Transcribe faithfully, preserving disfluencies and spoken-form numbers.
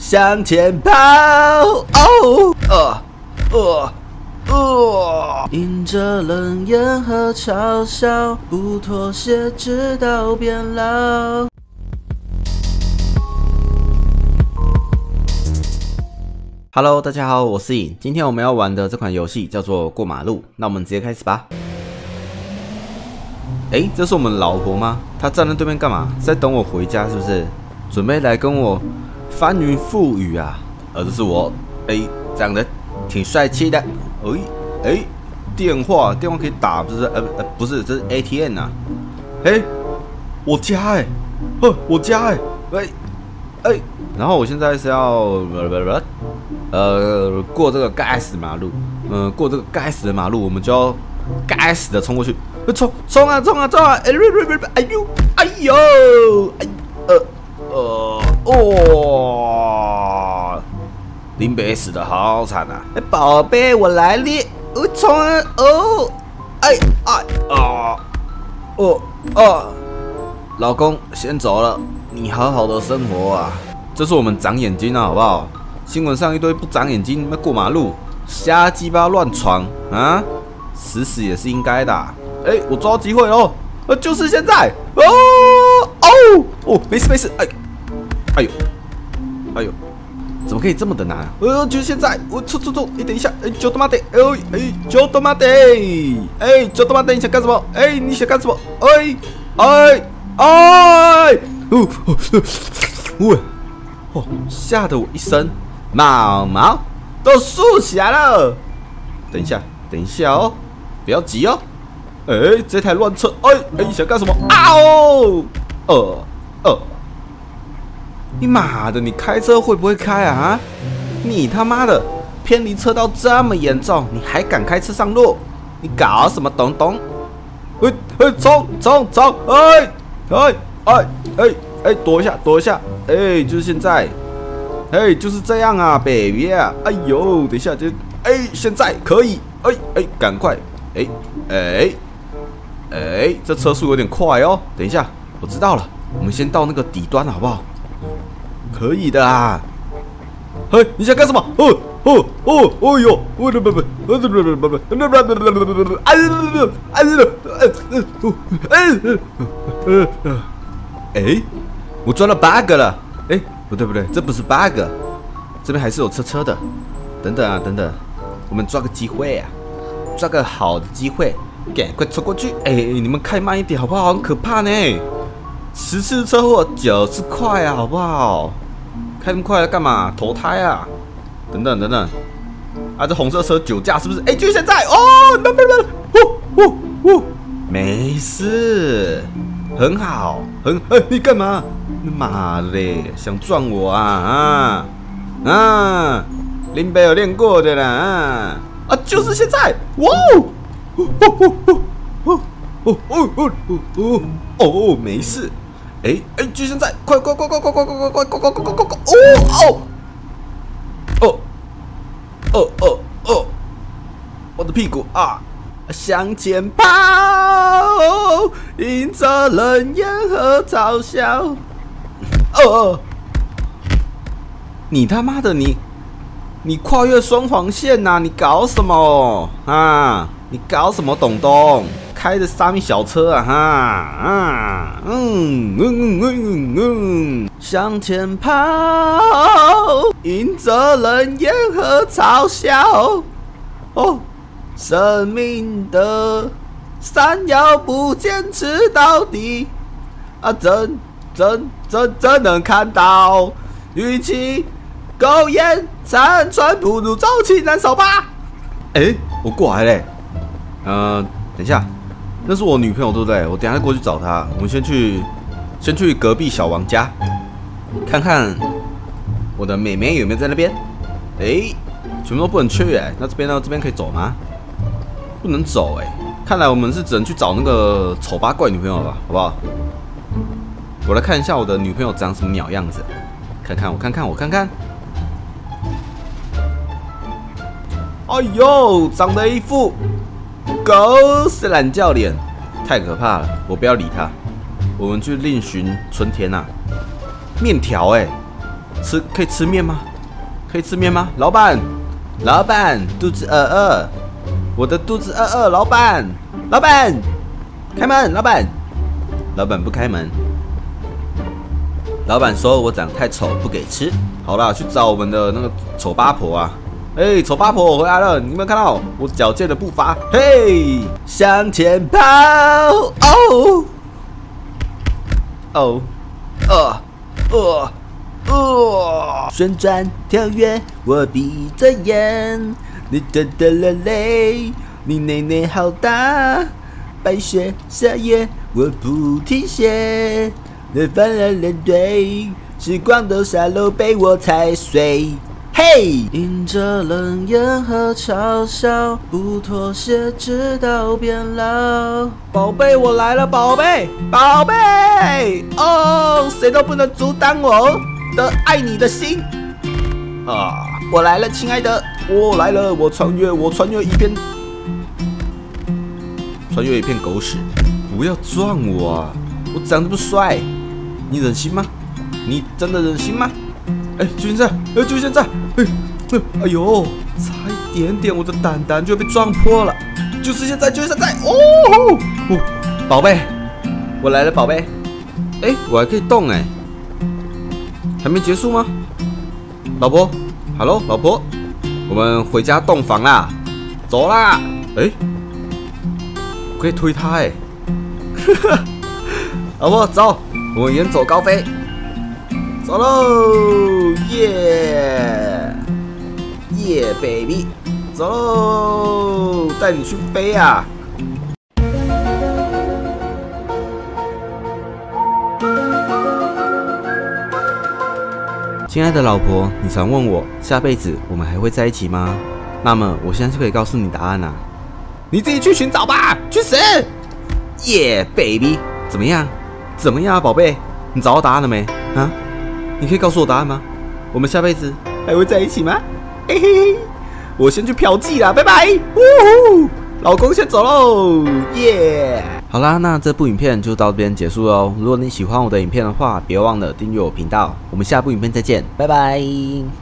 向前跑。哦，呃，呃，呃，迎着冷眼和嘲笑，不妥协，直到变老。Hello， 大家好，我是颖。今天我们要玩的这款游戏叫做过马路，那我们直接开始吧。哎，这是我们老婆吗？她站在对面干嘛？是在等我回家是不是？准备来跟我翻云覆雨啊？呃，这是我，哎，长得挺帅气的。哎哎，电话电话可以打，不是？呃呃，不是，这是 A T M 啊。哎，我家哎、欸，哦，我家哎、欸，哎哎，然后我现在是要呃过这个该死的马路，嗯、呃，过这个该死的马路，我们就要该死的冲过去，冲冲啊冲啊冲啊！哎呦哎呦哎呃呃哦，林北死的好惨啊！哎，宝贝，我来了，我冲啊哦，哎哎啊哦哦，老公先走了，你好好的生活啊！这是我们长眼睛啊，好不好？新闻上一堆不长眼睛，那过马路瞎鸡巴乱闯啊，死死也是应该的。哎、欸，我抓到机会喽！呃，就是现在！哦哦哦，没事没事，哎，哎呦，哎呦，怎么可以这么的难啊？呃，就是现在！我冲冲冲！你等一下！哎，就他妈的！哎哎，就他妈的！哎，就他妈的！你想干什么？哎，你想干什么？哎哎哎！哦哦哦！哦，吓得我一身毛毛都竖起来了。等一下，等一下哦，不要急哦。哎、欸，这台乱车，哎、欸、哎，你想干什么？啊哦，呃呃，你妈的，你开车会不会开啊？你他妈的偏离车道这么严重，你还敢开车上路？你搞什么东东？哎哎，冲冲冲！哎哎哎哎哎，躲一下，躲一下！哎、欸，就是现在。哎、hey, ，就是这样啊 ，baby 啊！哎呦，等一下，这哎，现在可以，哎哎，赶快，哎哎哎，这车速有点快哦。等一下，我知道了，我们先到那个底端好不好？可以的啊。嘿，你想干什么？哦哦哦哦呦！我的不不，我的不不不不，那不不不不不不，哎哎哎哎哎，我赚了八个了，哎。不对不对，这不是 bug， 这边还是有车车的。等等啊，等等，我们抓个机会啊，抓个好的机会，赶快冲过去！哎，你们开慢一点好不好？很可怕呢，十次车祸九十块啊，好不好？开那么快要干嘛？投胎啊？等等等等，啊，这红色车酒驾是不是？哎，就现在哦，那那那，呼呼呼，没事，很好，很哎，你干嘛？妈嘞，想撞我啊啊啊！林北有练过的啦啊啊！就是现在！哇哦哦哦哦哦哦哦哦！没事，哎哎，就现在！快快快快快快快快快快快快快快！哦哦哦哦哦哦！我的屁股啊！向前跑，迎着冷眼和嘲笑。哦，你他妈的你，你跨越双黄线呐、啊！你搞什么啊？你搞什么东东？开着沙米小车啊哈啊嗯嗯嗯嗯嗯，向前跑，迎着冷眼和嘲笑。哦，生命的闪耀不坚持到底啊！真。真真真能看到，与其苟延残喘，不如朝气燃烧吧。哎、欸，我过来嘞。嗯、呃，等一下，那是我女朋友对不对？我等一下过去找她。我们先去，先去隔壁小王家，看看我的妹妹有没有在那边。哎、欸，全部都不能去哎、欸。那这边呢？这边可以走吗？不能走哎、欸。看来我们是只能去找那个丑八怪女朋友了吧？好不好？我来看一下我的女朋友长什么鸟样子，看看我看看我看看，哎呦，长得一副狗屎懒觉脸，太可怕了，我不要理他。我们去另寻春天啊，面条哎、欸， 吃可以吃面吗？可以吃面吗？老板，老板，肚子饿饿，我的肚子饿饿，老板，老板，开门，老板，老板不开门。老板说我长太丑，不给吃。好啦，去找我们的那个丑八婆啊！哎、欸，丑八婆，我回来了！你有没有看到我矫健的步伐？嘿，向前跑！哦，哦，呃，呃，呃，旋转跳跃，我闭着眼，你掉掉了泪，你内内好大，白雪夏夜，我不停歇。人翻了人对，时光都下楼被我踩碎。嘿，迎着冷眼和嘲笑，不妥协直到变老。宝贝，我来了，宝贝，宝贝，哦，谁都不能阻挡我的爱你的心啊！我来了，亲爱的，我来了，我穿越，我穿越一片，穿越一片狗屎！不要撞我啊！我长这么帅。你忍心吗？你真的忍心吗？哎，就现在！哎，就现在！哎，哎呦，差一点点，我的蛋蛋就被撞破了！就是现在，就是现在！哦，哦，宝贝，我来了，宝贝！哎，我还可以动哎，还没结束吗？老婆 ，Hello， 老婆，我们回家洞房啦，走啦！哎，我可以推他哎，老婆走。我们远走高飞，走喽！耶耶 ，baby， 走喽！带你去飞啊！亲爱的老婆，你常问我下辈子我们还会在一起吗？那么我现在就可以告诉你答案啦、啊，你自己去寻找吧，去死！耶 ，baby， 怎么样？怎么样啊，宝贝？你找到答案了没？啊？你可以告诉我答案吗？我们下辈子还会在一起吗？嘿嘿嘿，我先去嫖妓啦，拜拜！呜呼，老公先走喽，耶！好啦，那这部影片就到这边结束喽。如果你喜欢我的影片的话，别忘了订阅我频道。我们下部影片再见，拜拜。